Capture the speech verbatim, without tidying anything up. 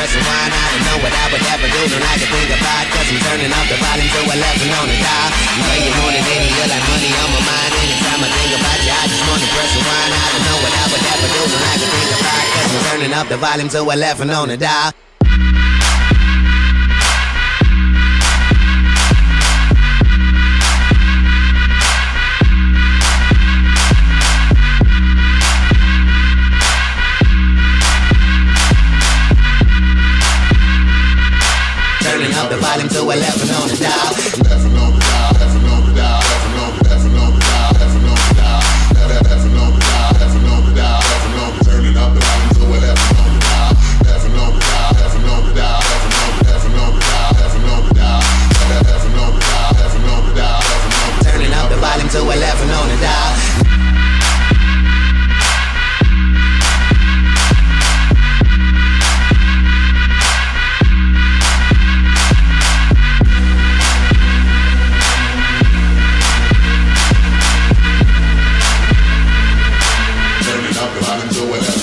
pressing wine. I don't know what I would ever do, don't like to think about, cause I'm turning up the volume to eleven on the dial. You know you more than any, you're like money on my mind. Anytime I think about you, I just wanna press rewind. I don't know what I would ever do, don't like to think about, cause I'm turning up the volume to eleven on the dial. Turning up the volume to eleven on the dial. eleven on the dial, eleven on the dial, eleven on the eleven on the dial, eleven on the dial, eleven on the dial, eleven on the dial, eleven on the turning up the volume to eleven on the dial, eleven on the dial, eleven on the dial, eleven on the eleven on the dial, eleven on the dial, eleven on the dial, eleven on the dial, eleven on the turning up the volume to eleven on the dial. Turning up the volume to eleven.